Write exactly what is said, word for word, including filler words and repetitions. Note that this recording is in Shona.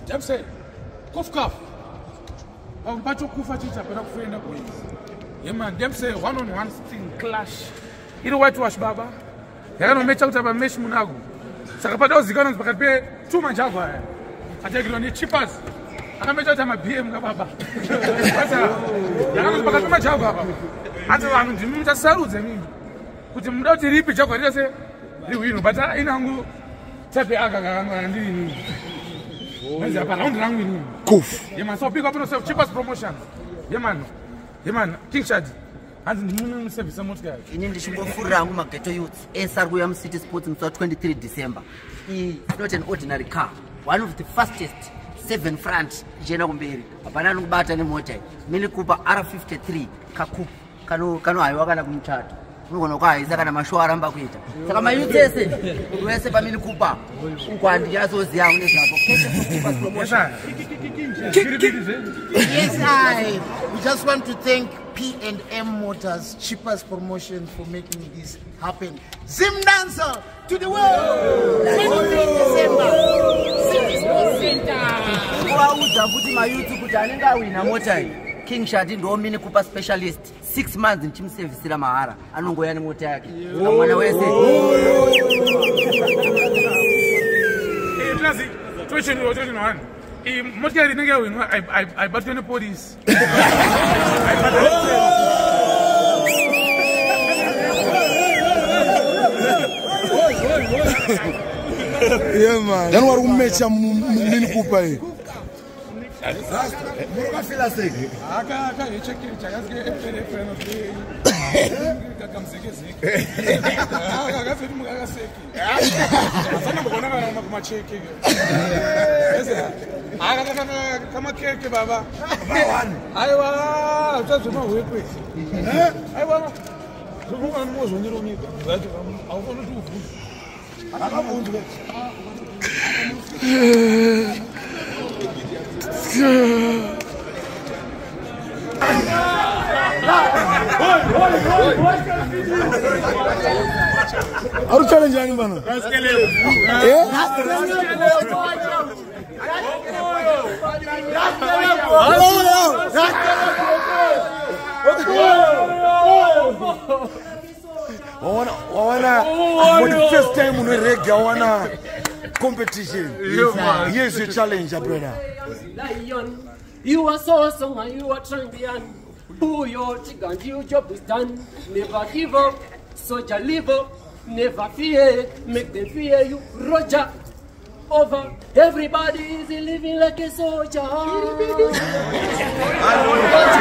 Dem say, cough cough. Um, but you kufa chicha, but I'm friend of yeah man, them say one on one thing clash. You know white wash baba? You're gonna make out of a mesh munago. Sakapado Ziganos Bakabe, two manjava. I take it on the cheapers. I make out of my B M Baba. You're gonna make Java. I don't want to meet a salute. I mean, put him out to repeat Java. I say, you win, but I know Tape Aga and Lean. Goof. You must pick up yourself cheapest promotion. Yeah man. Yeah man, King Shaddy. And the moon service so much guys. In English, we go for Ranguma Ghetto Youth. In Sargoyam City Sports on twenty-third December. It's not an ordinary car. One of the fastest seven front Jenagumberi. A banana button and motor. Mini Cooper R fifty-three. Kaku. Kano Kano Iwagana Gumchat. We're going to go. Is that a Mashua Rambaquita? So my youth says, we have a mini Cooper. When the others young, yes, I. We just want to thank P and M Motors, cheapest promotion for making this happen. Zim Dancer to the world! twenty-third December, City Sports Center. King Shaddy, no mini Cooper specialist. Six months in team service, Mahara. I don't go any more tag. I'm going to say, twenty twenty-one. What can I do? I I bought the police. Yeah, man. Then what we make some mini Cooper? Mugomba fila seki. Aka aka yecheki chakazi ke epele friend of the. Kakamseke seki. Aka aka fiti mugaga seki. Sana mbona kana kuma cheki. Esa. Aka kana kama keke baba. Bawani. Aiwa, utazuma wewe. Eh? Aiwa. Zumunga mmozo ndiro nika. Ngathi awufuna ukuthi uvuze. Akabundi ke. How to challenge anyone? I wanna, I wanna, for the first time on the reggae, I wanna competition. Here's your challenge, brother. Lion, you are so awesome and you are champion. Who your chicken, your job is done. Never give up, soldier live up. Never fear, make them fear you. Roger, over. Everybody is living like a soldier.